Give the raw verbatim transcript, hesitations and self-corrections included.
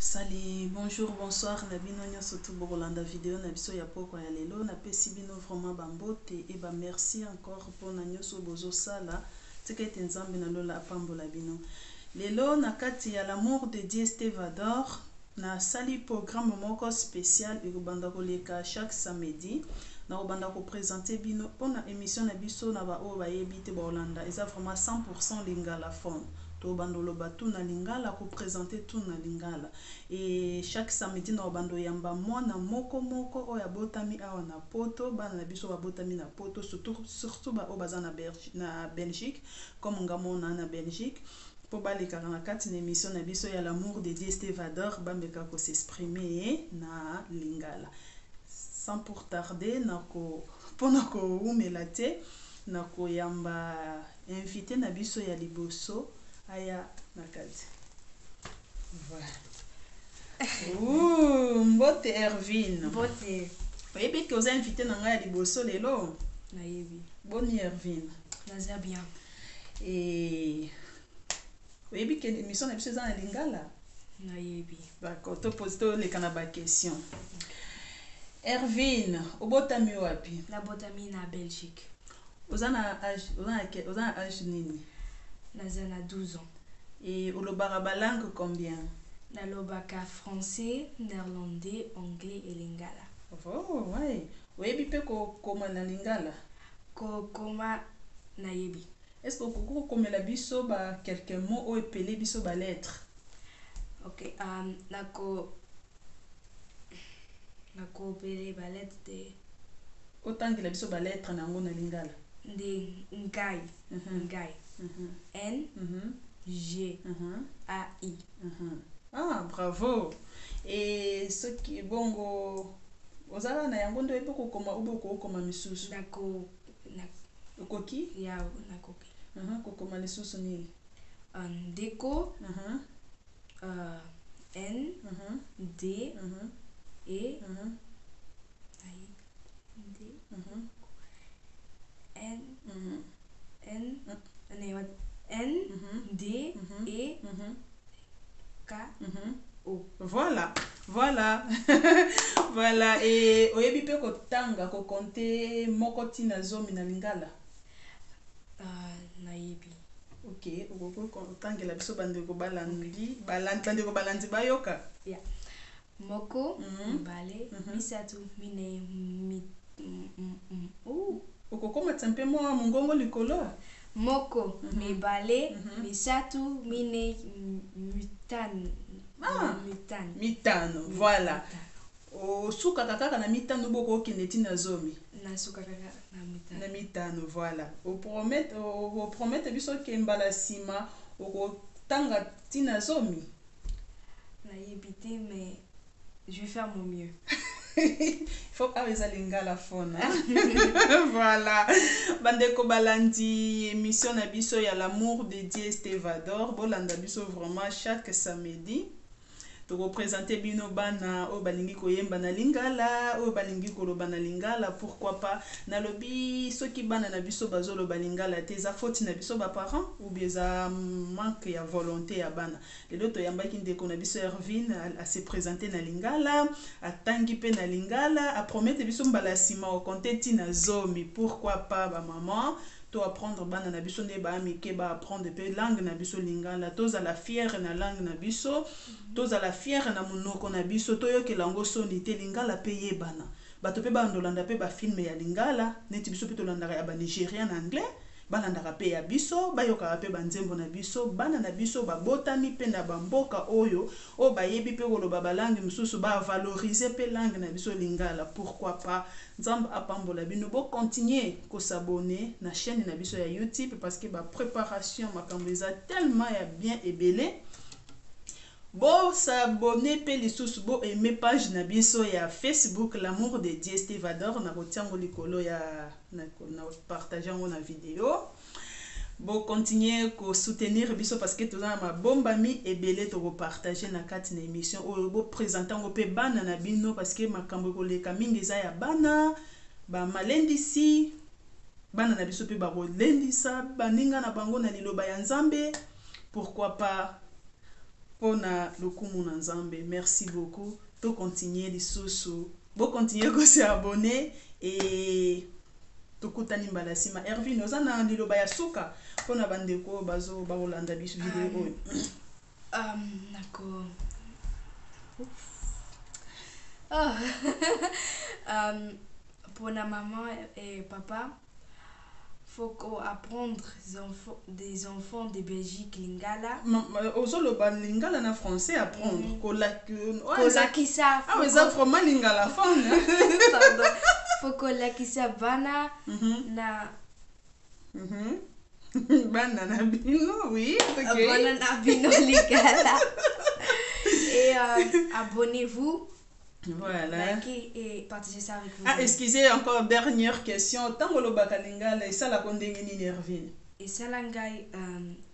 Salut, bonjour, bonsoir, Nabino Nyoso tout Borolanda vidéo, Nabiso ya poko ya lelo, na pesi bino vraiment bambote et ba merci encore pour na nyoso bozo sala, tika ete nzambe na lola apambola bino. Lelo na kati ya l'amour de Dieu Stevador, na sali programme moko spécial ekobanda koleka chaque samedi. Na obanda ko présenter bino pona émission na biso na ba o ba yebi te Borolanda, eza vraiment cent pour cent lingala fond. To bandolo batu na lingala ko présenter tout na lingala et chaque samedi na bando yamba mwana moko moko oya botami awa na poto bana na biso ba botami na poto surtout surtout ba obaza na Belgique na Belgique comme ngamona na Belgique pour baleka na kati na émission na biso ya l'amour de Dieu Stevador bambeka ko s'exprimer na lingala sans pour tarder nako pona ko umelate nako yamba invité na biso ya liboso aya nakati. Voilà. Ouh, mbote Ervine. Mbote. Oyebi que vous invité na ngai ya liboso lelo. Nayebi. Boni Ervine. Naza bien. Et oyebi que émission na biso za na lingala. Nayebi. D'accord, to pose to le kana ba question. Ervine, obotami wapi? La botami na Belgique. Ozana âge, ozana ozana âge nini? Naza na douze ans. Et olobaka ba langue combien? Nalobaka français, néerlandais, anglais et lingala. Oh, ouais. Oyebi pe ko koma na lingala. Ko koma nayebi. Est-ce que vous komela biso ba quelques mots ou epelé biso ba lettres? OK, um nako nako pele ba lettre de Otangela biso ba lettres na ngo na lingala. de ngai. Ngai. N G A I. Ah, bravo. Et ce qui est bongo ozala na yango ndo epoko koma ubo ko koma misusu. Nako na Koki? ya nakoki. Mhm, ko koma lisusu ni. Un déco. Mhm. Euh, N D E D N N N D E K O. Voilà, voilà. Voilà. Et oyebi pe ko tanga ko compter moko tina zomi na lingala. Ah, nayebi. Ok, okoko ko tangela biso bande ko balandi, balandi bande ko balandi bayoka. Yeah. Moko, Mhm. Mbale, Misatu, Mine, mi, Oh, okoko matempe mo mongongo likolo. Moko, Mibale, Misatu, Mine, Mutan. Ah, Mutan. mitano, voilà. O suka kaka na mitano boko kineti na zomi. Nasuka kaka na Mutan. Na mitano, voilà. O promet o promet biso ke mbala sima o tanga tina zomi. Nayebi te, mais je vais faire mon mieux. Il faut avoir lingala fona. Voilà. Bandeko balandi émission na biso ya l'amour de Dieu Stevador. Bolanda biso vraiment chaque samedi. To représenter bino bana o balingi koyemba na lingala o balingi koloba na lingala, pourquoi pas na lobi soki bana na biso bazolo balingala te za faute na biso ba parents ou bien za manque ya volonté ya bana. Lelo to yambaki ndeko na biso Ervine a se présenter na lingala, atangi pe na lingala, a promettre biso mbala sima o compter na zomi, pourquoi pas ba maman to apprendre bana na biso ne ba amike ba apprendre pe langue na biso lingala, toza la fière na langue na biso, toza la fière na monoko na biso, to yoke lango soni te lingala pe yebana. Bato pe ba ndolanda pe ba film ya lingala, neti biso pe to landaka ya ba Nigérien en anglais, balandaka pe ya biso, bayoka pe banzembo na biso, bana na biso ba botami pe na bamboka oyo, o ba yebi pe koloba ba langue mususu ba valoriser pe langue na biso lingala, pourquoi pas. Nzambe apambola bino bo continuer ko s'abonner na chaîne na biso ya YouTube parce que ba préparation makambo eza tellement ya bien ebele. Bo s'abonner pe lisusu bo aimer page na biso ya Facebook l'amour de Dieu Stevador na botiango likolo ya na, na partager na vidéo. Bo continuer ko soutenir biso parce que toza ma bomba mi ebele to partager na kati na émission o bo présenter ngo pe bana na bino parce que makambo ko leka mingi za ya bana ba malendisi bana na biso pe ba ko lendisa baninga na bango na liloba ya Nzambe, pourquoi pas pona lokumu na nzambe. Merci beaucoup. To continuer les sous bo continuer ko se abonner et tokutani mbala sima. Ervin ozana liloba ya suka pona bandeko bazo ba olanda biso vidéo. Um, d'accord. Oh. um, pour la maman et papa, faut qu'on apprendre des enfants, des enfants de Belgique lingala. Ozolo ba lingala na français apprendre. Mm. Ko la que Ko la kisa. Ah mais ça vraiment lingala fond. Pardon. Faut qu'on la kisa bana na. Mhm. Bana na bino, oui. OK. Bana na bino lingala. Et euh, abonnez-vous. Voilà. Likez et partagez ça avec vous. Ah, excusez, encore dernière question. Tant que le bakalingala, et ça la condamné Nervine. Et ça, l'angai, euh,